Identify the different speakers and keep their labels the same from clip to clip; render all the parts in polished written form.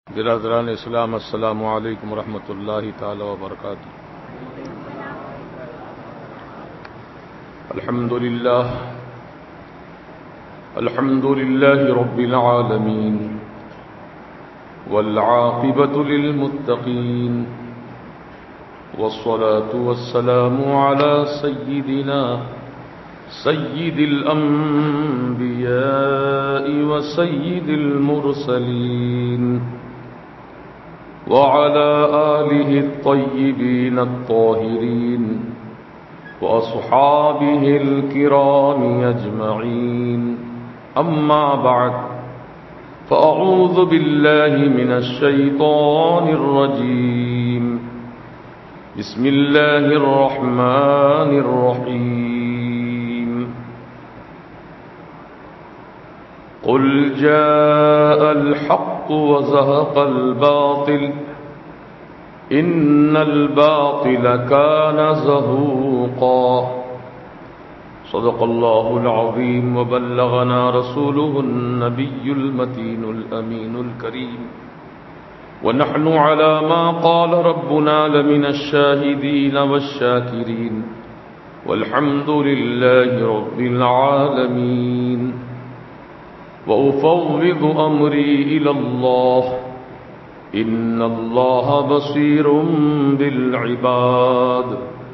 Speaker 1: برادران اسلام، السلام علیکم ورحمۃ اللہ تعالی وبرکاتہ۔ الحمد للہ رب العالمین والعاقبۃ للمتقین والصلاة والسلام علی سیدنا سید الانبیاء وسید المرسلین وعلى آله الطيبين الطاهرين وأصحابه الكرام أجمعين، أما بعد، فأعوذ بالله من الشيطان الرجيم، بسم الله الرحمن الرحيم، قل جاء الحق وزهق الباطل إن الباطل كان زهوقا، صدق الله العظيم وبلغنا رسوله النبي المتين الأمين الكريم، ونحن على ما قال ربنا لمن الشاهدين والشاكرين، والحمد لله رب العالمين، وأفوض أمري إلى الله إن الله بصير بالعباد۔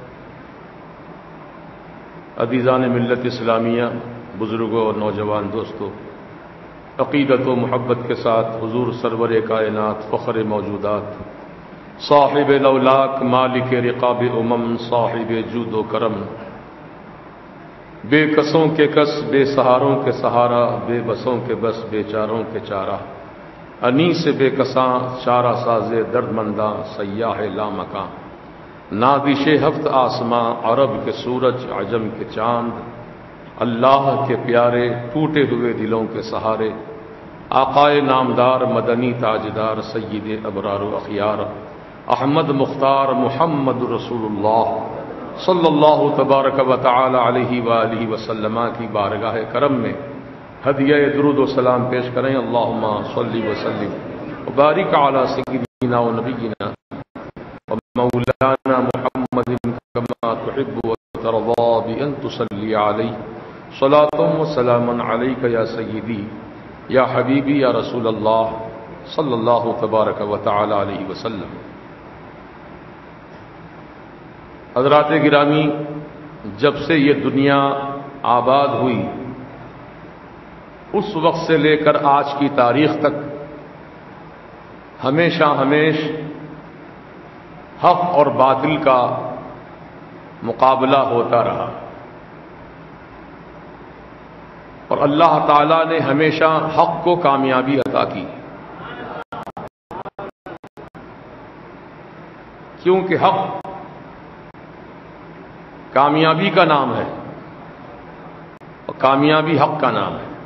Speaker 1: عزیزان ملت اسلامیہ، بزرگوں اور نوجوان دوستوں، عقیدت و محبت کے ساتھ حضور سرور کائنات، فخر موجودات، صاحب لولاک، مالک رقاب امم، صاحب جود و کرم، بے کسوں کے کس، بے سہاروں کے سہارا، بے بسوں کے بس، بے چاروں کے چارہ، انیس بے کساں، چارہ ساز درد منداں، سیاح لامکاں، نادش ہفت آسماں، عرب کے سورج، عجم کے چاند، اللہ کے پیارے ٹوٹے ہوئے دلوں کے سہارے، آقائے نامدار، مدنی تاجدار، سید ابرار و اخیار، احمد مختار محمد رسول اللہ صلی اللہ تبارک و تعالی علیہ وآلہ وسلم کی بارگاہ کرم میں ہدیہ درود و سلام پیش کریں۔ اللہم صلی وسلم وبارک علی سیدنا و نبینا و مولانا محمد کما تحب و ترضا بأن تصلی علیہ صلاۃ و سلام علیک یا سیدی یا حبیبی یا رسول اللہ صلی اللہ تبارک و تعالی علیہ وسلم۔ حضرات گرامی، جب سے یہ دنیا آباد ہوئی اس وقت سے لے کر آج کی تاریخ تک ہمیشہ حق اور باطل کا مقابلہ ہوتا رہا، اور اللہ تعالی نے ہمیشہ حق کو کامیابی عطا کی، کیونکہ حق کامیابی کا نام ہے اور کامیابی حق کا نام ہے۔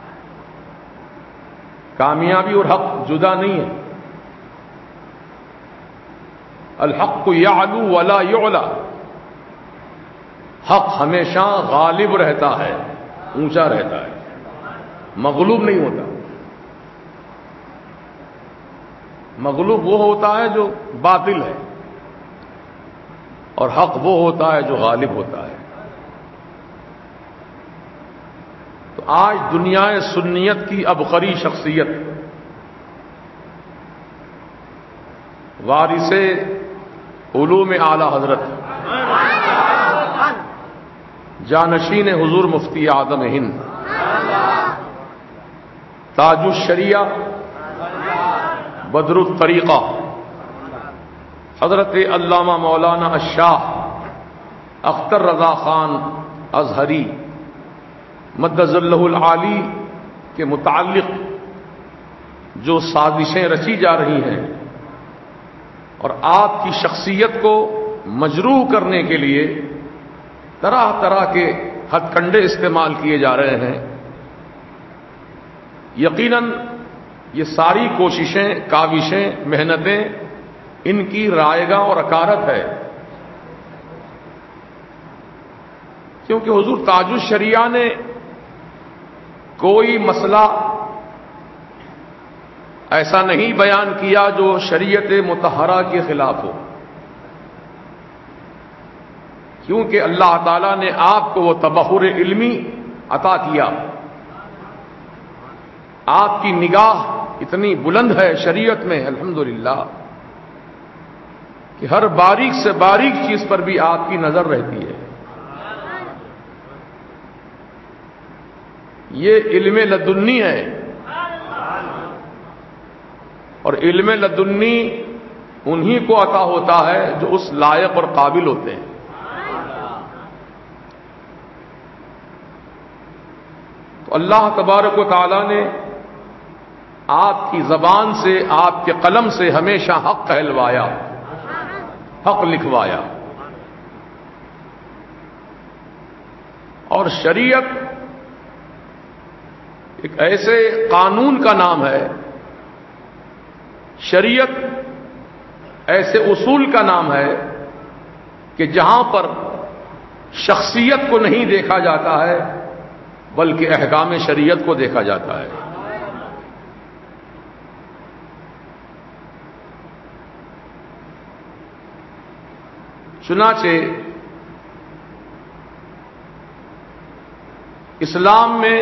Speaker 1: کامیابی اور حق جدا نہیں ہے، الحق یعلو ولا یعلی، حق ہمیشہ غالب رہتا ہے، اونچا رہتا ہے، مغلوب نہیں ہوتا۔ مغلوب وہ ہوتا ہے جو باطل ہے، اور حق وہ ہوتا ہے جو غالب ہوتا ہے۔ تو آج دنیا سنیت کی ابقری شخصیت، وارث علوم اعلی حضرت، جانشین حضور مفتی اعظم ہند، تاج الشریعہ، بدر الطریقہ، حضرت علامہ مولانا الشاہ اختر رضا خان ازہری مدظ اللہ العالی کے متعلق جو سازشیں رچی جا رہی ہیں اور آپ کی شخصیت کو مجروح کرنے کے لیے طرح طرح کے ہتھ کنڈے استعمال کیے جا رہے ہیں، یقیناً یہ ساری کوششیں، کاوشیں، محنتیں ان کی رائیگاں اور اکارت ہے، کیونکہ حضور تاج الشریعہ نے کوئی مسئلہ ایسا نہیں بیان کیا جو شریعت مطہرہ کے خلاف ہو، کیونکہ اللہ تعالیٰ نے آپ کو وہ تبحر علمی عطا کیا، آپ کی نگاہ اتنی بلند ہے شریعت میں الحمدللہ کہ ہر باریک سے باریک چیز پر بھی آپ کی نظر رہتی ہے۔ یہ علم لدنی ہے، اور علم لدنی انہی کو عطا ہوتا ہے جو اس لائق اور قابل ہوتے ہیں۔ تو اللہ تبارک و تعالی نے آپ کی زبان سے، آپ کے قلم سے ہمیشہ حق کہلوایا، حق لکھوایا، اور شریعت ایک ایسے قانون کا نام ہے، شریعت ایسے اصول کا نام ہے کہ جہاں پر شخصیت کو نہیں دیکھا جاتا ہے بلکہ احکام شریعت کو دیکھا جاتا ہے۔ چنانچہ اسلام میں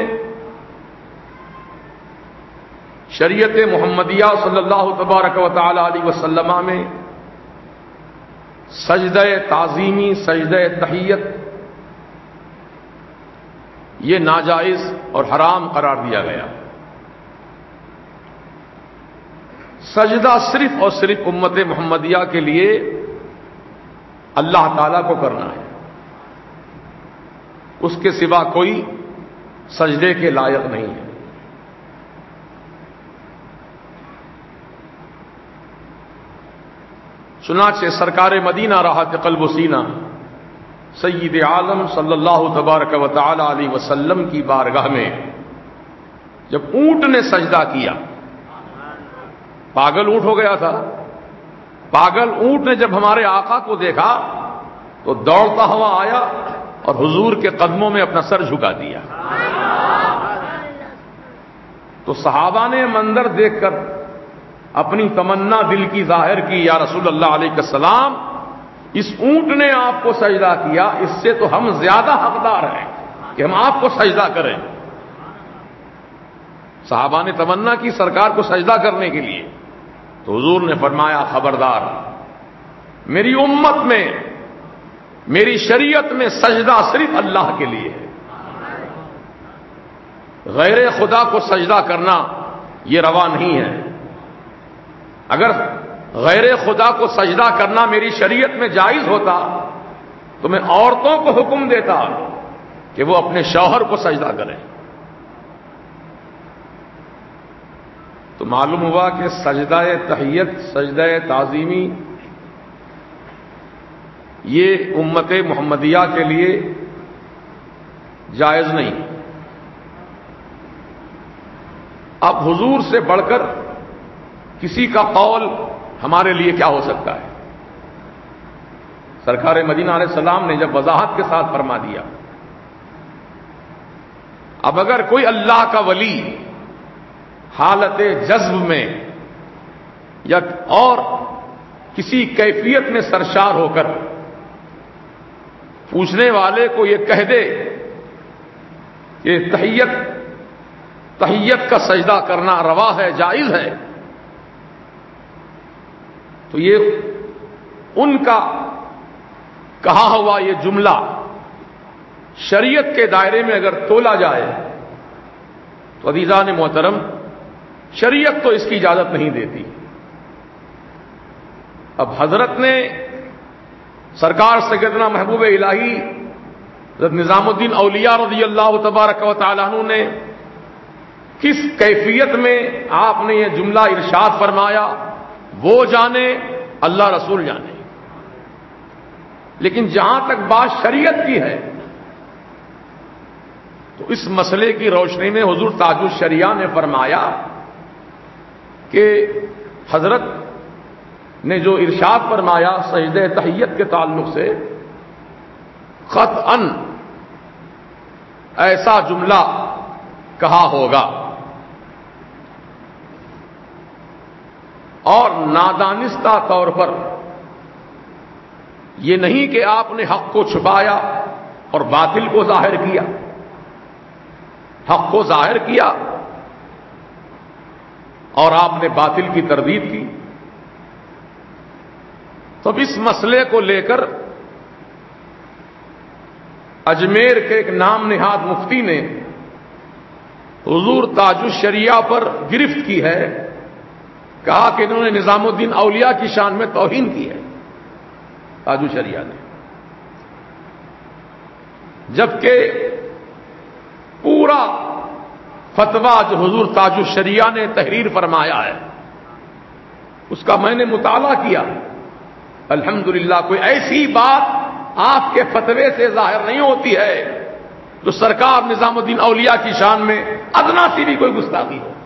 Speaker 1: شریعت محمدیہ صلی اللہ تبارک و تعالی علیہ وسلم میں سجدہ تعظیمی، سجدہ تحیت، یہ ناجائز اور حرام قرار دیا گیا۔ سجدہ صرف اور صرف امت محمدیہ کے لیے اللہ تعالیٰ کو کرنا ہے، اس کے سوا کوئی سجدے کے لائق نہیں ہے۔ چنانچہ سرکار مدینہ راحت قلب و سینہ سید عالم صلی اللہ تبارک و تعالی علیہ وسلم کی بارگاہ میں جب اونٹ نے سجدہ کیا، پاگل اونٹ ہو گیا تھا، پاگل اونٹ نے جب ہمارے آقا کو دیکھا تو دوڑتا ہوا آیا اور حضور کے قدموں میں اپنا سر جھکا دیا۔ تو صحابہ نے منظر دیکھ کر اپنی تمنا دل کی ظاہر کی، یا رسول اللہ علیہ السلام، اس اونٹ نے آپ کو سجدہ کیا، اس سے تو ہم زیادہ حقدار ہیں کہ ہم آپ کو سجدہ کریں۔ صحابہ نے تمنا کی سرکار کو سجدہ کرنے کے لیے، تو حضور نے فرمایا خبردار، میری امت میں، میری شریعت میں سجدہ صرف اللہ کے لیے ہے، غیر خدا کو سجدہ کرنا یہ روا نہیں ہے۔ اگر غیر خدا کو سجدہ کرنا میری شریعت میں جائز ہوتا تو میں عورتوں کو حکم دیتا کہ وہ اپنے شوہر کو سجدہ کریں۔ تو معلوم ہوا کہ سجدہ تحیت، سجدہ تعظیمی، یہ امت محمدیہ کے لیے جائز نہیں۔ اب حضور سے بڑھ کر کسی کا قول ہمارے لیے کیا ہو سکتا ہے؟ سرکار مدینہ علیہ السلام نے جب وضاحت کے ساتھ فرما دیا، اب اگر کوئی اللہ کا ولی حالت جذب میں یا اور کسی کیفیت میں سرشار ہو کر پوچھنے والے کو یہ کہہ دے کہ تحیت کا سجدہ کرنا روا ہے، جائز ہے، تو یہ ان کا کہا ہوا یہ جملہ شریعت کے دائرے میں اگر تولا جائے تو عزیزان محترم، شریعت تو اس کی اجازت نہیں دیتی۔ اب حضرت نے سرکار سیدنا محبوب الہی حضرت نظام الدین اولیاء رضی اللہ تبارک و تعالی عنہ نے کس کیفیت میں آپ نے یہ جملہ ارشاد فرمایا وہ جانے، اللہ رسول جانے، لیکن جہاں تک بات شریعت کی ہے تو اس مسئلے کی روشنی میں حضور تاج الشریعہ نے فرمایا کہ حضرت نے جو ارشاد فرمایا سجدہ تحیت کے تعلق سے، قطعاً ایسا جملہ کہا ہوگا اور نادانستہ طور پر یہ نہیں کہ آپ نے حق کو چھپایا اور باطل کو ظاہر کیا، حق کو ظاہر کیا اور آپ نے باطل کی تردید کی. تو اب اس مسئلے کو لے کر اجمیر کے ایک نام نہاد مفتی نے حضور تاج الشریعہ پر گرفت کی ہے، کہا کہ انہوں نے نظام الدین اولیاء کی شان میں توہین کی ہے تاج الشریعہ نے، جبکہ پورا فتویٰ جو حضور تاج الشریعہ نے تحریر فرمایا ہے اس کا میں نے مطالعہ کیا. الحمدللہ کوئی ایسی بات آپ کے فتوے سے ظاہر نہیں ہوتی ہے جو سرکار نظام الدین اولیاء کی شان میں ادنا سی بھی کوئی گستاخی ہو.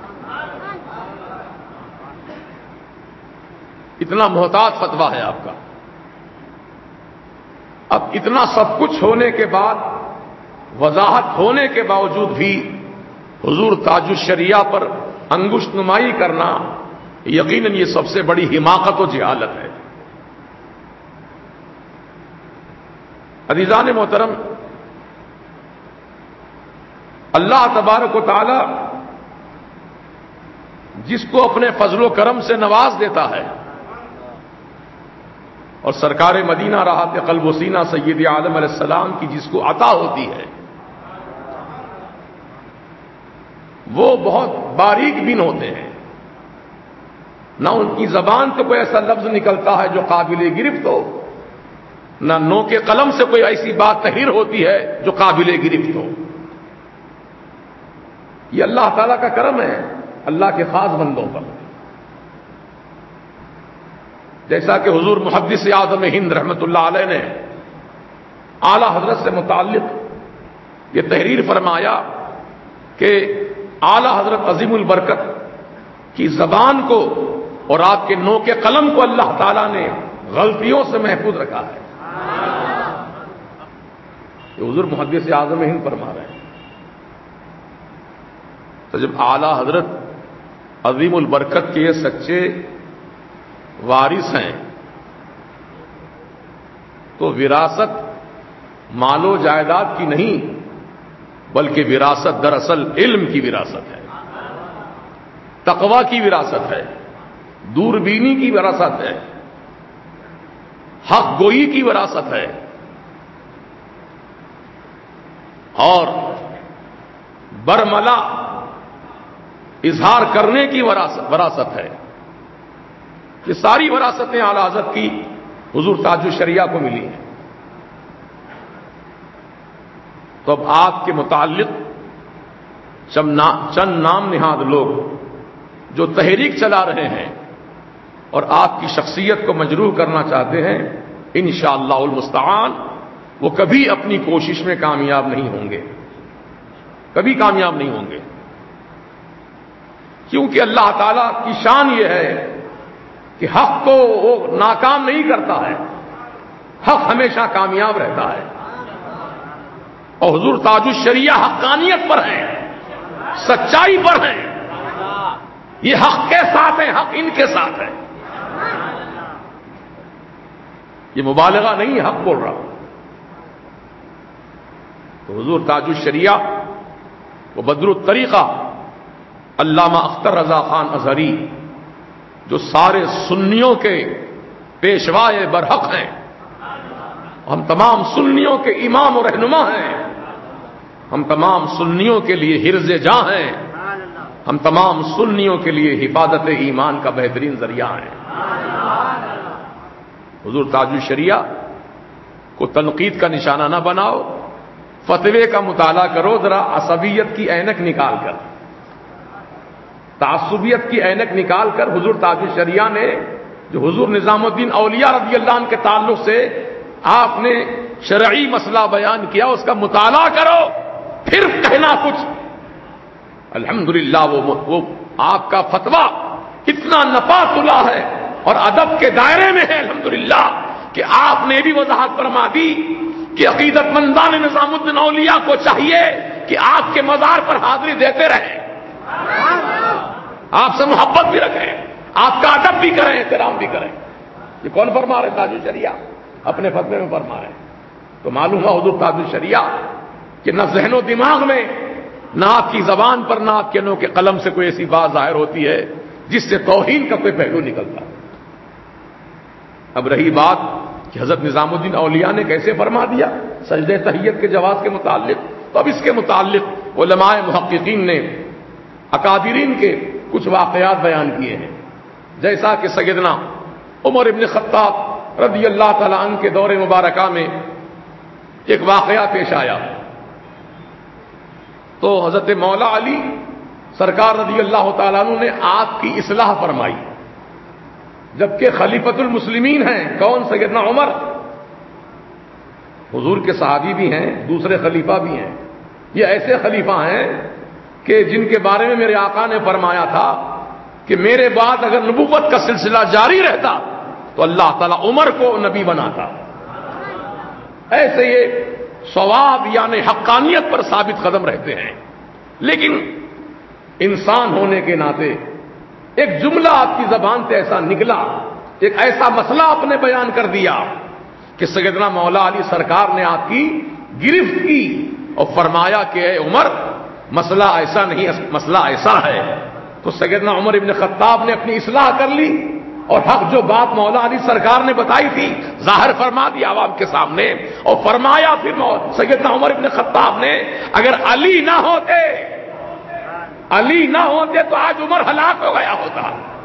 Speaker 1: اتنا محتاط فتویٰ ہے آپ کا. اب اتنا سب کچھ ہونے کے بعد، وضاحت ہونے کے باوجود بھی حضور تاج الشریعہ پر انگشت نمائی کرنا یقیناً یہ سب سے بڑی حماقت و جہالت ہے. عزیزان محترم، اللہ تبارک و تعالی جس کو اپنے فضل و کرم سے نواز دیتا ہے، اور سرکار مدینہ راحت قلب و سینہ سید عالم علیہ السلام کی جس کو عطا ہوتی ہے، وہ بہت باریک بین ہوتے ہیں. نہ ان کی زبان سے کوئی ایسا لفظ نکلتا ہے جو قابل گرفت ہو، نہ نو کے قلم سے کوئی ایسی بات تحریر ہوتی ہے جو قابل گرفت ہو. یہ اللہ تعالیٰ کا کرم ہے اللہ کے خاص بندوں پر. جیسا کہ حضور محدث اعظم ہند رحمۃ اللہ علیہ نے اعلی حضرت سے متعلق یہ تحریر فرمایا کہ اعلی حضرت عظیم البرکت کی زبان کو اور آپ کے نو کے قلم کو اللہ تعالیٰ نے غلطیوں سے محفوظ رکھا ہے. یہ حضور محدث اعظم ہند فرما رہے ہیں. تو جب اعلی حضرت عظیم البرکت کے یہ سچے وارث ہیں تو وراثت مال و جائیداد کی نہیں بلکہ وراثت دراصل علم کی وراثت ہے، تقوی کی وراثت ہے، دوربینی کی وراثت ہے، حق گوئی کی وراثت ہے اور برملا اظہار کرنے کی وراثت ہے. یہ ساری وراثتیں اعلی حضرت کی حضور تاج الشریعہ کو ملی ہیں. تو اب آپ کے متعلق چند نام نہاد لوگ جو تحریک چلا رہے ہیں اور آپ کی شخصیت کو مجروح کرنا چاہتے ہیں، انشاءاللہ المستعان وہ کبھی اپنی کوشش میں کامیاب نہیں ہوں گے، کبھی کامیاب نہیں ہوں گے. کیونکہ اللہ تعالیٰ کی شان یہ ہے کہ حق کو وہ ناکام نہیں کرتا ہے، حق ہمیشہ کامیاب رہتا ہے. اور حضور تاج الشریعہ حقانیت پر ہیں، سچائی پر ہیں. یہ حق کے ساتھ ہیں، حق ان کے ساتھ ہے. یہ مبالغہ نہیں، حق بول رہا ہوں. تو حضور تاج الشریعہ وہ بدر الطریقہ علامہ اختر رضا خان ازہری جو سارے سنیوں کے پیشوائے برحق ہیں، ہم تمام سنیوں کے امام و رہنما ہیں، ہم تمام سنیوں کے لیے حرز جاں ہیں، ہم تمام سنیوں کے لیے حفاظت ایمان کا بہترین ذریعہ ہیں. حضور تاج الشریعہ کو تنقید کا نشانہ نہ بناؤ، فتوے کا مطالعہ کرو ذرا عصبیت کی اینک نکال کر، تعصبیت کی اینک نکال کر. حضور تاج الشریعہ نے جو حضور نظام الدین اولیاء رضی اللہ عنہ کے تعلق سے آپ نے شرعی مسئلہ بیان کیا، اس کا مطالعہ کرو پھر کہنا کچھ. الحمدللہ وہ آپ کا فتویٰ اتنا نفاذاللہ ہے اور ادب کے دائرے میں ہے الحمدللہ کہ آپ نے بھی وضاحت فرما دی کہ عقیدت مندان نظام الدین اولیاء کو چاہیے کہ آپ کے مزار پر حاضری دیتے رہیں، آپ سے محبت بھی رکھیں، آپ کا ادب بھی کریں، احترام بھی کریں۔ یہ کون فرما رہے؟ تاج الشریعہ اپنے فتوے میں فرما رہے ہیں۔ تو معلوم ہوا حضور تاج الشریعہ کہ نہ ذہن و دماغ میں، نہ آپ کی زبان پر، نہ آپ کے نو کے قلم سے کوئی ایسی بات ظاہر ہوتی ہے جس سے توہین کا کوئی پہلو نکلتا۔ اب رہی بات کہ حضرت نظام الدین اولیاء نے کیسے فرما دیا سجدہ تحیت کے جواز کے متعلق، تو اب اس کے متعلق علماء محققین نے اکابرین کے کچھ واقعات بیان کیے ہیں، جیسا کہ سیدنا عمر ابن خطاب رضی اللہ تعالیٰ عنہ کے دور مبارکہ میں ایک واقعہ پیش آیا تو حضرت مولا علی سرکار رضی اللہ تعالیٰ عنہ نے آپ کی اصلاح فرمائی، جبکہ خلیفۃ المسلمین ہیں کون؟ سیدنا عمر، حضور کے صحابی بھی ہیں، دوسرے خلیفہ بھی ہیں۔ یہ ایسے خلیفہ ہیں کہ جن کے بارے میں میرے آقا نے فرمایا تھا کہ میرے بعد اگر نبوت کا سلسلہ جاری رہتا تو اللہ تعالیٰ عمر کو نبی بناتا۔ ایسے یہ ثواب یعنی حقانیت پر ثابت قدم رہتے ہیں، لیکن انسان ہونے کے ناطے ایک جملہ آپ کی زبان سے ایسا نکلا، ایک ایسا مسئلہ آپ نے بیان کر دیا کہ سیدنا مولا علی سرکار نے آپ کی گرفت کی اور فرمایا کہ اے عمر، مسئلہ ایسا نہیں، مسئلہ ایسا ہے۔ تو سیدنا عمر ابن خطاب نے اپنی اصلاح کر لی اور حق جو بات مولا علی سرکار نے بتائی تھی ظاہر فرما دی عوام کے سامنے، اور فرمایا پھر سیدنا عمر ابن خطاب نے اگر علی نہ ہوتے تو آج عمر ہلاک ہو گیا ہوتا۔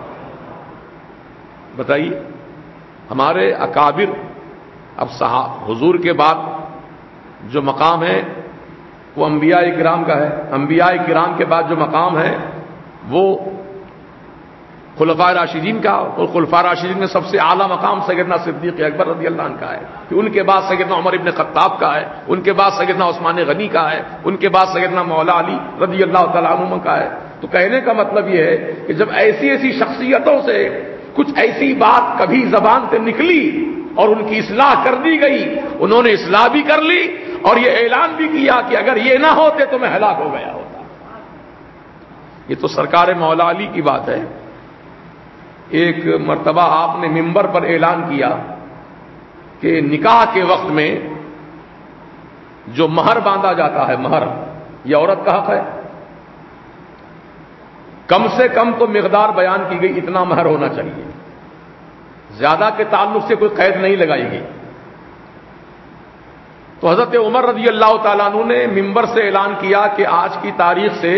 Speaker 1: بتائیے، ہمارے اکابر، اب حضور کے بعد جو مقام ہے وہ انبیاء کرام کا ہے، انبیاء کرام کے بعد جو مقام ہے وہ خلفاء راشدین کا، اور خلفاء راشدین میں سب سے اعلیٰ مقام سیدنا صدیق اکبر رضی اللہ عنہ کا ہے، پھر ان کے بعد سیدنا عمر ابن خطاب کا ہے، ان کے بعد سیدنا عثمان غنی کا ہے، ان کے بعد سیدنا مولا علی رضی اللہ تعالیٰ عنہ کا ہے۔ تو کہنے کا مطلب یہ ہے کہ جب ایسی شخصیتوں سے کچھ ایسی بات کبھی زبان سے نکلی اور ان کی اصلاح کر دی گئی، انہوں نے اصلاح بھی کر لی اور یہ اعلان بھی کیا کہ اگر یہ نہ ہوتے تو میں ہلاک ہو گیا ہوتا۔ یہ تو سرکار مولا علی کی بات ہے۔ ایک مرتبہ آپ نے منبر پر اعلان کیا کہ نکاح کے وقت میں جو مہر باندھا جاتا ہے، مہر یہ عورت کا حق ہے، کم سے کم تو مقدار بیان کی گئی، اتنا مہر ہونا چاہیے، زیادہ کے تعلق سے کوئی قید نہیں لگائی گئی۔ تو حضرت عمر رضی اللہ تعالیٰ عنہ نے منبر سے اعلان کیا کہ آج کی تاریخ سے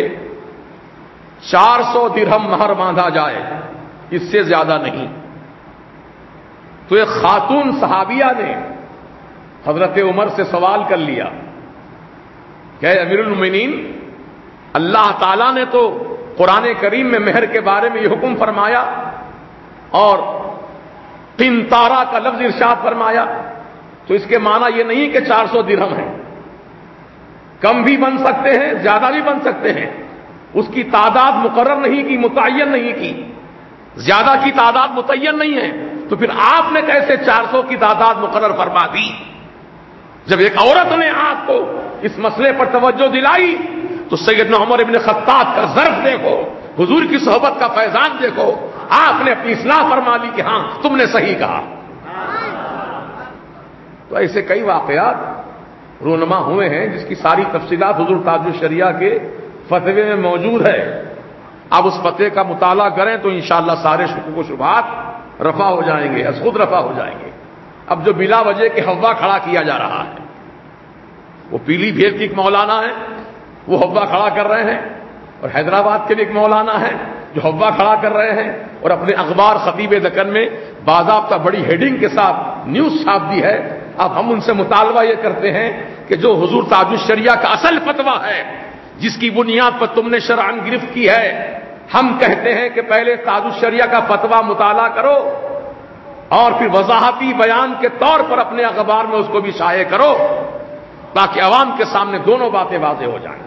Speaker 1: 400 درہم مہر باندھا جائے، اس سے زیادہ نہیں۔ تو ایک خاتون صحابیہ نے حضرت عمر سے سوال کر لیا کہ امیر المومنین، اللہ تعالیٰ نے تو قرآن کریم میں مہر کے بارے میں یہ حکم فرمایا اور قنطارہ کا لفظ ارشاد فرمایا، تو اس کے معنی یہ نہیں کہ 400 درہم ہے، کم بھی بن سکتے ہیں، زیادہ بھی بن سکتے ہیں، اس کی تعداد مقرر نہیں کی، متعین نہیں کی، زیادہ کی تعداد متعین نہیں ہے، تو پھر آپ نے کیسے 400 کی تعداد مقرر فرما دی؟ جب ایک عورت نے آپ کو اس مسئلے پر توجہ دلائی تو سیدنا عمر ابن خطاب کا ظرف دیکھو، حضور کی صحبت کا فیضان دیکھو، آپ نے اپنی اصلاح فرما لی کہ ہاں تم نے صحیح کہا۔ تو ایسے کئی واقعات رونما ہوئے ہیں جس کی ساری تفصیلات حضور تاج الشریعہ کے فتوے میں موجود ہے۔ آپ اس فتوے کا مطالعہ کریں تو انشاءاللہ سارے شکوک و شبہات رفع ہو جائیں گے، از خود رفع ہو جائیں گے۔ اب جو بلا وجہ کے حوا کھڑا کیا جا رہا ہے، وہ پیلی بھیت کی ایک مولانا ہے، وہ حوا کھڑا کر رہے ہیں، اور حیدرآباد کے بھی ایک مولانا ہے جو حوا کھڑا کر رہے ہیں، اور اپنے اخبار خطیب دکن میں باضابطہ بڑی ہیڈنگ کے ساتھ نیوز چھاپ دی ہے۔ اب ہم ان سے مطالبہ یہ کرتے ہیں کہ جو حضور تاج الشریعہ کا اصل فتویٰ ہے، جس کی بنیاد پر تم نے شرعاً گرفت کی ہے، ہم کہتے ہیں کہ پہلے تاج الشریعہ کا فتویٰ مطالعہ کرو اور پھر وضاحتی بیان کے طور پر اپنے اخبار میں اس کو بھی شائع کرو، تاکہ عوام کے سامنے دونوں باتیں واضح ہو جائیں۔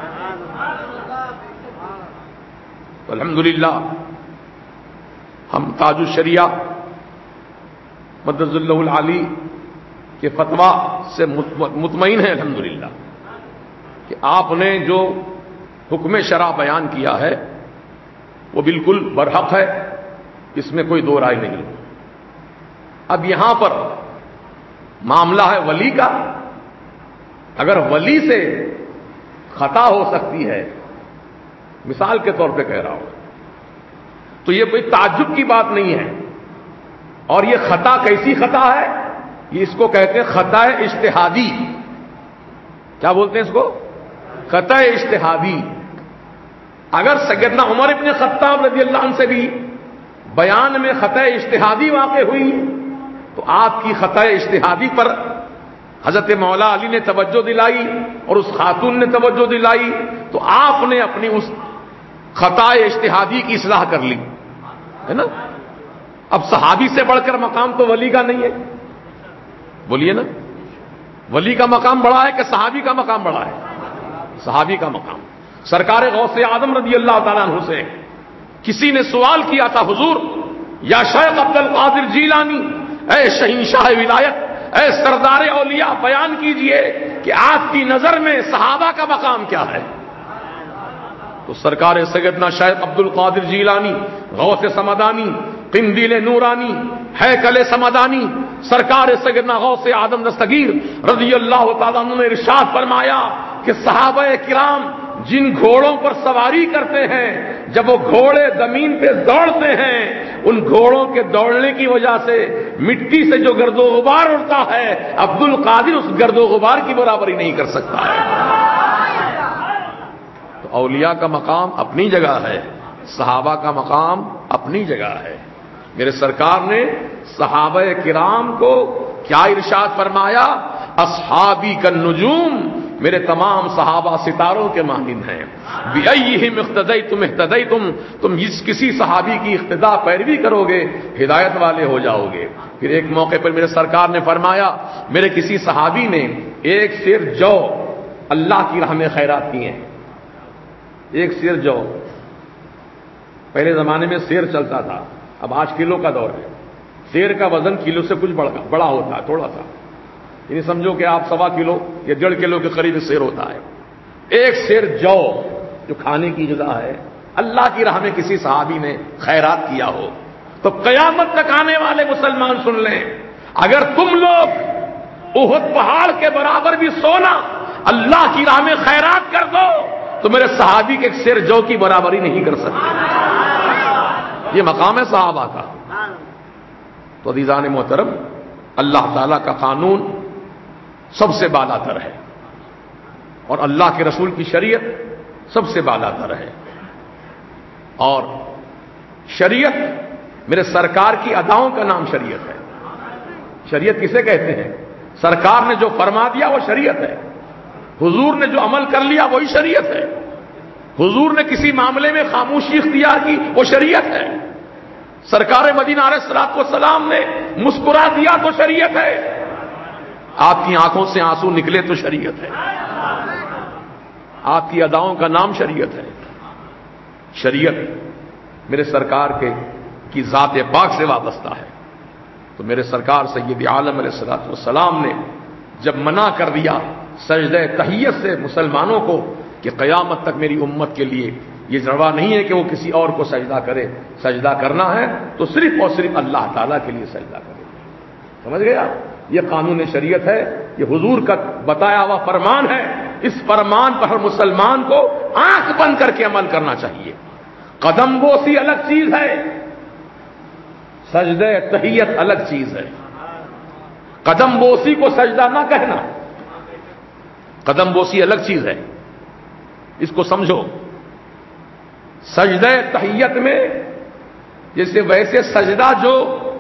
Speaker 1: تو الحمدللہ ہم تاج الشریعہ مدد اللہ العالی کے فتویٰ سے مطمئن ہیں الحمدللہ کہ آپ نے جو حکم شرع بیان کیا ہے وہ بالکل برحق ہے اس میں کوئی دو رائے نہیں۔ اب یہاں پر معاملہ ہے ولی کا۔ اگر ولی سے خطا ہو سکتی ہے، مثال کے طور پہ کہہ رہا ہوں، تو یہ کوئی تعجب کی بات نہیں ہے۔ اور یہ خطا کیسی خطا ہے؟ یہ اس کو کہتے ہیں خطا اجتہادی۔ کیا بولتے ہیں اس کو؟ خطا اجتہادی۔ اگر سیدنا عمر ابن خطاب رضی اللہ عنہ سے بھی بیان میں خطا اجتہادی واقع ہوئی تو آپ کی خطا اجتہادی پر حضرت مولا علی نے توجہ دلائی اور اس خاتون نے توجہ دلائی، تو آپ نے اپنی اس خطا اجتہادی کی اصلاح کر لی، ہے نا؟ اب صحابی سے بڑھ کر مقام تو ولی کا نہیں ہے، بولیے نا؟ ولی کا مقام بڑا ہے کہ صحابی کا مقام بڑا ہے؟ صحابی کا مقام۔ سرکار غوث اعظم رضی اللہ تعالیٰ عنہ سے کسی نے سوال کیا تھا، حضور یا شیخ عبد القادر جیلانی، اے شہنشاہ ولایت، اے سردار اولیاء، بیان کیجئے کہ آپ کی نظر میں صحابہ کا مقام کیا ہے؟ تو سرکار سیدنا شیخ عبد القادر جیلانی، غوث سمدانی، قندیل نورانی، ہیکل سمدانی، سرکار سیدنا غوث اعظم دستگیر رضی اللہ تعالیٰ عنہ نے ارشاد فرمایا کہ صحابہ کرام جن گھوڑوں پر سواری کرتے ہیں، جب وہ گھوڑے زمین پہ دوڑتے ہیں، ان گھوڑوں کے دوڑنے کی وجہ سے مٹی سے جو گرد و غبار اڑتا ہے، عبد القادر اس گرد و غبار کی برابری نہیں کر سکتا ہے۔ تو اولیاء کا مقام اپنی جگہ ہے، صحابہ کا مقام اپنی جگہ ہے۔ میرے سرکار نے صحابہ کرام کو کیا ارشاد فرمایا؟ اصحابی کالنجوم، میرے تمام صحابہ ستاروں کے مانند ہیں۔ بِأَيِّهِمْ اقْتَدَيْتُمْ اهْتَدَيْتُمْ، تم کسی صحابی کی اقتداء پیروی کرو گے ہدایت والے ہو جاؤ گے۔ پھر ایک موقع پر میرے سرکار نے فرمایا، میرے کسی صحابی نے ایک سیر جو اللہ کی راہ میں خیرات کی ہیں، ایک سیر جو۔ پہلے زمانے میں سیر چلتا تھا، اب 8 کلو کا دور ہے۔ سیر کا وزن کلو سے کچھ بڑا ہوتا ہے، تھوڑا سا، یعنی سمجھو کہ آپ 1.25 کلو یا 1.5 کلو کے قریب سیر ہوتا ہے۔ ایک سیر جو کھانے کی غذا ہے، اللہ کی راہ میں کسی صحابی نے خیرات کیا ہو، تو قیامت تک آنے والے مسلمان سن لیں، اگر تم لوگ احد پہاڑ کے برابر بھی سونا اللہ کی راہ میں خیرات کر دو تو میرے صحابی کے ایک سیر جو کی برابری نہیں کر سکتے۔ یہ مقام ہے صحابہ کا۔ تو عزیزان محترم، اللہ تعالیٰ کا قانون سب سے بالا تر ہے اور اللہ کے رسول کی شریعت سب سے بالا تر ہے۔ اور شریعت، میرے سرکار کی اداؤں کا نام شریعت ہے۔ شریعت کسے کہتے ہیں؟ سرکار نے جو فرما دیا وہ شریعت ہے، حضور نے جو عمل کر لیا وہی شریعت ہے، حضور نے کسی معاملے میں خاموشی اختیار کی وہ شریعت ہے، سرکار مدینہ علیہ الصلوۃ والسلام نے مسکرا دیا تو شریعت ہے، آپ کی آنکھوں سے آنسو نکلے تو شریعت ہے، آپ کی اداؤں کا نام شریعت ہے۔ شریعت میرے سرکار کی ذات پاک سے وابستہ ہے۔ تو میرے سرکار سید عالم علیہ الصلوۃ والسلام نے جب منع کر دیا سجدہ تحیت سے مسلمانوں کو کہ قیامت تک میری امت کے لیے یہ ضرورت نہیں ہے کہ وہ کسی اور کو سجدہ کرے، سجدہ کرنا ہے تو صرف اور صرف اللہ تعالیٰ کے لیے سجدہ کرے۔ سمجھ گیا؟ یہ قانون شریعت ہے، یہ حضور کا بتایا ہوا فرمان ہے۔ اس فرمان پر ہر مسلمان کو آنکھ بند کر کے عمل کرنا چاہیے۔ قدم بوسی الگ چیز ہے، سجدہ تحیت الگ چیز ہے۔ قدم بوسی کو سجدہ نہ کہنا، قدم بوسی الگ چیز ہے، اس کو سمجھو۔ سجدہ تحیت میں جیسے ویسے سجدہ جو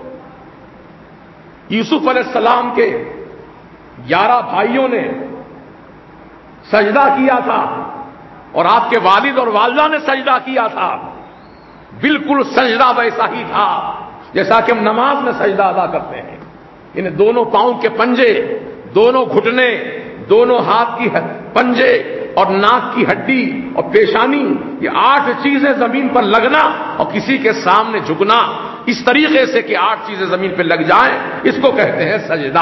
Speaker 1: یوسف علیہ السلام کے 11 بھائیوں نے سجدہ کیا تھا اور آپ کے والد اور والدہ نے سجدہ کیا تھا، بالکل سجدہ ویسا ہی تھا جیسا کہ ہم نماز میں سجدہ ادا کرتے ہیں۔ انہیں دونوں پاؤں کے پنجے، دونوں گھٹنے، دونوں ہاتھ کی پنجے اور ناک کی ہڈی اور پیشانی، یہ 8 چیزیں زمین پر لگنا اور کسی کے سامنے جھکنا اس طریقے سے کہ 8 چیزیں زمین پہ لگ جائیں، اس کو کہتے ہیں سجدہ۔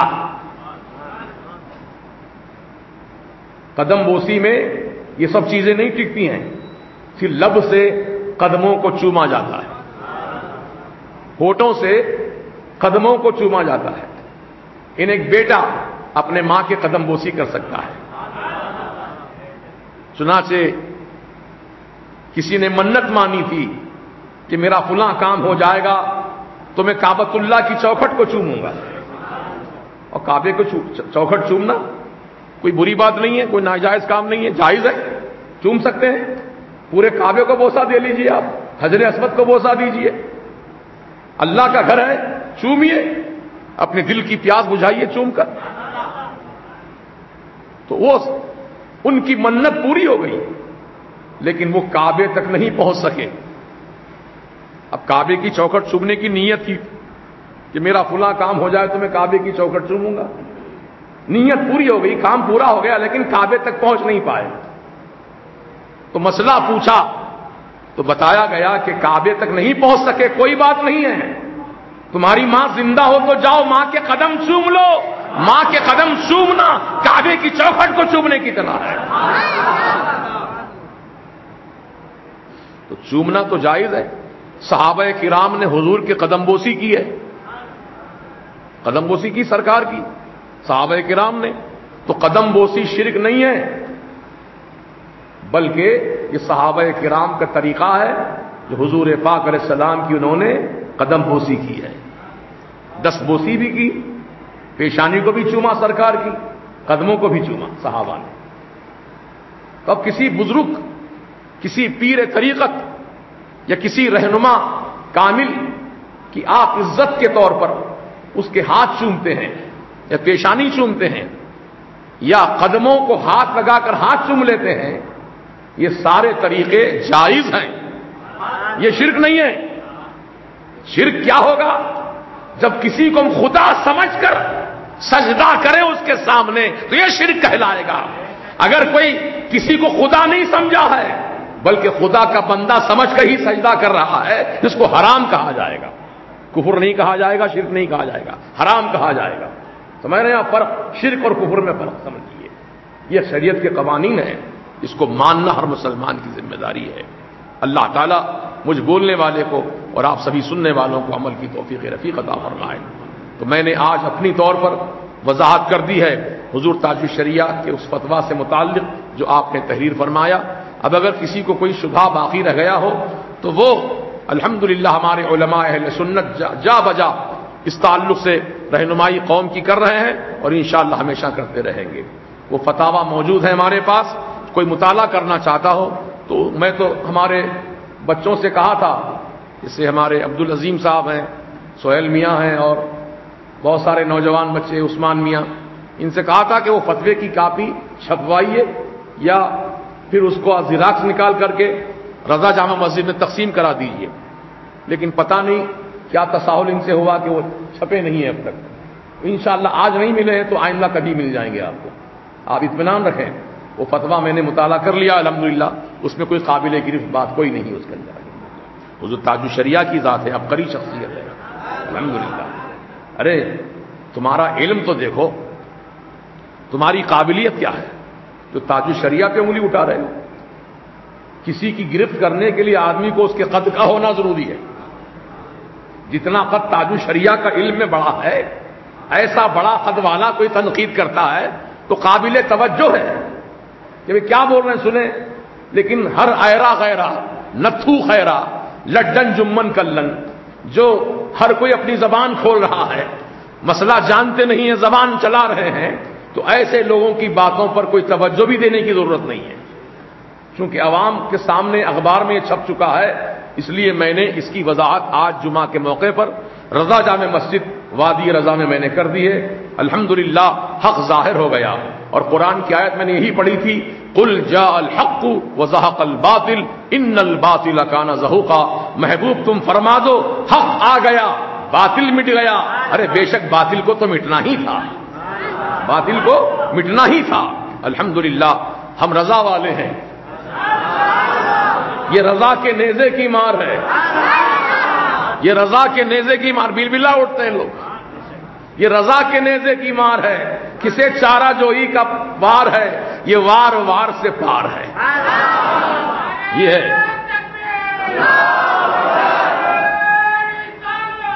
Speaker 1: قدم بوسی میں یہ سب چیزیں نہیں ٹکتی ہیں، پھر لب سے قدموں کو چوما جاتا ہے، ہونٹوں سے قدموں کو چوما جاتا ہے، ان ایک بیٹا اپنے ماں کے قدم بوسی کر سکتا ہے۔ چنانچہ کسی نے منت مانی تھی کہ میرا فلاں کام ہو جائے گا تو میں کعبۃ اللہ کی چوکھٹ کو چوموں گا، اور کعبے کو چوکھٹ چومنا کوئی بری بات نہیں ہے، کوئی ناجائز کام نہیں ہے، جائز ہے، چوم سکتے ہیں۔ پورے کعبے کو بوسہ دے لیجئے، آپ حجر اسود کو بوسہ دیجئے، اللہ کا گھر ہے، چومیے، اپنے دل کی پیاس بجھائیے چوم کر۔ تو وہ ان کی منت پوری ہو گئی، لیکن وہ کعبے تک نہیں پہنچ سکے۔ اب کعبے کی چوکھٹ چومنے کی نیت تھی کہ میرا فلاں کام ہو جائے تو میں کعبے کی چوکھٹ چوموں گا، نیت پوری ہو گئی، کام پورا ہو گیا، لیکن کعبے تک پہنچ نہیں پائے۔ تو مسئلہ پوچھا تو بتایا گیا کہ کعبے تک نہیں پہنچ سکے، کوئی بات نہیں ہے، تمہاری ماں زندہ ہو تو جاؤ ماں کے قدم چوم لو، ماں کے قدم چومنا کعبے کی چوکھٹ کو چومنے کی طرح ہے۔ تو چومنا تو جائز ہے، صحابہ کرام نے حضور کے قدم بوسی کی ہے، قدم بوسی کی سرکار کی صحابہ کرام نے، تو قدم بوسی شرک نہیں ہے، بلکہ یہ صحابہ کرام کا طریقہ ہے جو حضور پاک علیہ السلام کی انہوں نے قدم بوسی کی ہے، دست بوسی بھی کی، پیشانی کو بھی چوما سرکار کی، قدموں کو بھی چوما صحابہ نے۔ تو اب کسی بزرگ، کسی پیر طریقت یا کسی رہنما کامل کی آپ عزت کے طور پر اس کے ہاتھ چومتے ہیں یا پیشانی چومتے ہیں یا قدموں کو ہاتھ لگا کر ہاتھ چوم لیتے ہیں، یہ سارے طریقے جائز ہیں، یہ شرک نہیں ہے۔ شرک کیا ہوگا؟ جب کسی کو ہم خدا سمجھ کر سجدہ کریں اس کے سامنے تو یہ شرک کہلائے گا۔ اگر کوئی کسی کو خدا نہیں سمجھا ہے بلکہ خدا کا بندہ سمجھ کر ہی سجدہ کر رہا ہے، جس کو حرام کہا جائے گا، کفر نہیں کہا جائے گا، شرک نہیں کہا جائے گا، حرام کہا جائے گا۔ سمجھ رہے ہیں آپ فرق؟ شرک اور کفر میں فرق سمجھیے، یہ شریعت کے قوانین ہیں، اس کو ماننا ہر مسلمان کی ذمہ داری ہے۔ اللہ تعالیٰ مجھ بولنے والے کو اور آپ سبھی سننے والوں کو عمل کی توفیق رفیق عطا فرمائے۔ تو میں نے آج اپنی طور پر وضاحت کر دی ہے حضور تاج الشریعہ کے اس فتویٰ سے متعلق جو آپ نے تحریر فرمایا۔ اب اگر کسی کو کوئی شبہ باقی رہ گیا ہو تو وہ الحمدللہ ہمارے علماء اہل سنت جا بجا اس تعلق سے رہنمائی قوم کی کر رہے ہیں اور انشاءاللہ ہمیشہ کرتے رہیں گے۔ وہ فتاویٰ موجود ہے ہمارے پاس، کوئی مطالعہ کرنا چاہتا ہو تو میں تو ہمارے بچوں سے کہا تھا، جیسے ہمارے عبدالعظیم صاحب ہیں، سہیل میاں ہیں اور بہت سارے نوجوان بچے، عثمان میاں، ان سے کہا تھا کہ وہ فتوے کی کاپی چھپوائیے یا پھر اس کو زیراکس نکال کر کے رضا جامع مسجد میں تقسیم کرا دیجیے، لیکن پتہ نہیں کیا تساہل ان سے ہوا کہ وہ چھپے نہیں ہیں اب تک۔ انشاءاللہ آج نہیں ملے ہیں تو آئندہ کبھی مل جائیں گے آپ کو، آپ اطمینان رکھیں۔ وہ فتویٰ میں نے مطالعہ کر لیا الحمدللہ، اس میں کوئی قابل گرفت بات کوئی نہیں ہے اس کے اندر۔ حضور تاج الشریعہ کی ذات ہے، عبقری شخصیت ہے الحمدللہ۔ ارے تمہارا علم تو دیکھو، تمہاری قابلیت کیا ہے جو تاج الشریعہ پہ انگلی اٹھا رہے ہو۔ کسی کی گرفت کرنے کے لیے آدمی کو اس کے قد کا ہونا ضروری ہے، جتنا قد تاج الشریعہ کا علم میں بڑا ہے، ایسا بڑا قد والا کوئی تنقید کرتا ہے تو قابل توجہ ہے کہ وہ کیا بول رہے ہیں سنیں، لیکن ہر ایرا غیرہ نتھو خیرہ لڈن جمن کلن، جو ہر کوئی اپنی زبان کھول رہا ہے، مسئلہ جانتے نہیں ہیں، زبان چلا رہے ہیں، تو ایسے لوگوں کی باتوں پر کوئی توجہ بھی دینے کی ضرورت نہیں ہے، چونکہ عوام کے سامنے اخبار میں یہ چھپ چکا ہے۔ اس لیے میں نے اس کی وضاحت آج جمعہ کے موقع پر رضا جامع مسجد وادی رضا میں میں نے کر دی ہے۔ الحمدللہ حق ظاہر ہو گیا، اور قرآن کی آیت میں نے یہی پڑھی تھی، قل جاء الحق وزهق الباطل ان الباطل كان زهوقا، محبوب تم فرما دو حق آ گیا باطل مٹ گیا۔ ارے بے شک باطل کو تو مٹنا ہی تھا، باطل کو مٹنا ہی تھا۔ الحمدللہ ہم رضا والے ہیں، یہ رضا کے نیزے کی مار ہے، یہ رضا کے نیزے کی مار، بلبلا اٹھتے ہیں لوگ، یہ رضا کے نیزے کی مار ہے، کسے چارہ جوئی کا وار ہے، یہ وار وار سے پار ہے، یہ ہے۔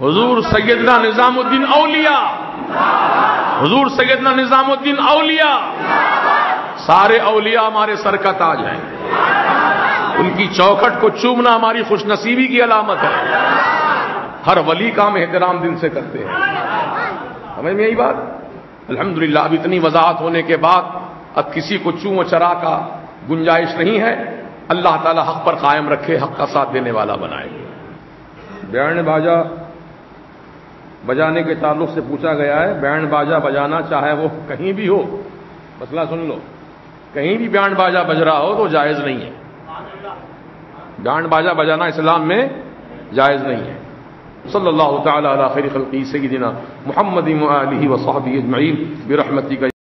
Speaker 1: حضور سیدنا نظام الدین اولیاء، حضور سیدنا نظام الدین اولیاء، سارے اولیاء ہمارے سر کا تاج ہیں، ان کی چوکھٹ کو چومنا ہماری خوش نصیبی کی علامت ہے، ہر ولی کا ہم احترام دل سے کرتے ہیں۔ سمجھ میں یہی بات؟ الحمدللہ اب اتنی وضاحت ہونے کے بعد اب کسی کو چوں و چرا کا گنجائش نہیں ہے۔ اللہ تعالی حق پر قائم رکھے، حق کا ساتھ دینے والا بنائے۔ بینڈ باجا بجانے کے تعلق سے پوچھا گیا ہے، بینڈ باجا بجانا چاہے وہ کہیں بھی ہو، مسئلہ سن لو، کہیں بھی بینڈ باجا بج رہا ہو تو جائز نہیں ہے۔ بینڈ باجا بجانا اسلام میں جائز نہیں ہے۔ صلی اللہ تعالی علی خیر خلقہ سیدنا محمد و آلہ و صحبہ اجمعین برحمتک